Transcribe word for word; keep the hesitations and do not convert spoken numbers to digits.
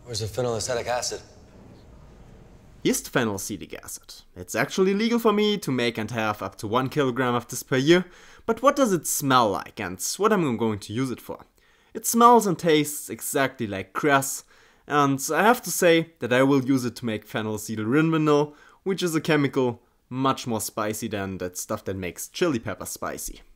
Where's the phenylacetic acid? Here's the phenylacetic acid. It's actually legal for me to make and have up to one kilogram of this per year, but what does it smell like and what am I going to use it for? It smells and tastes exactly like grass, and I have to say that I will use it to make phenylacetylrinvanil, which is a chemical much more spicy than that stuff that makes chili pepper spicy.